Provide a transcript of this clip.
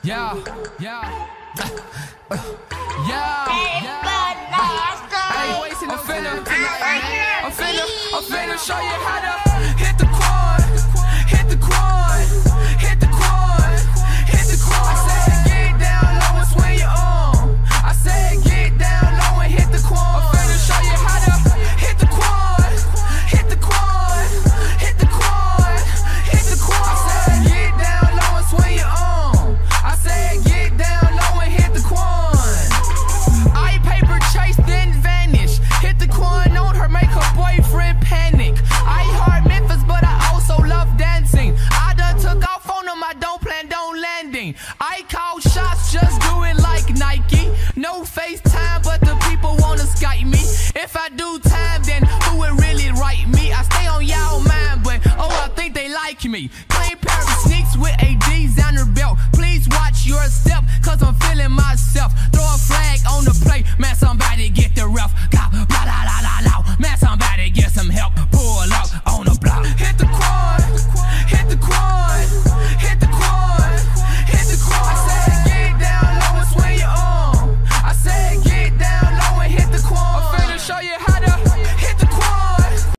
Yeah, yeah, yeah. I ain't wasting the finna tonight. I'm finna show you how to hit the quad, hit the quad, hit the quad, hit the quad. I said get down low and swing your arm. I said get down low and hit the quad. I'm finna show you how to hit the quad, hit the quad, hit the quad, hit the quad. I said get down low and swing your arm. I said get down low and hit the quad. I paper chase then vanish. Hit the quad on her, make her boyfriend panic. I heart Memphis, but I also love dancing. I done took off on them, I don't plan on landing. I call shots, just do it like Nike. No FaceTime, but the people wanna Skype me. If I do time, then who would really write me? I stay on y'all mind, but oh, I think they like me. Clean pair of sneaks with a designer belt. Please watch your step, cause I'm feeling myself. Throw a flag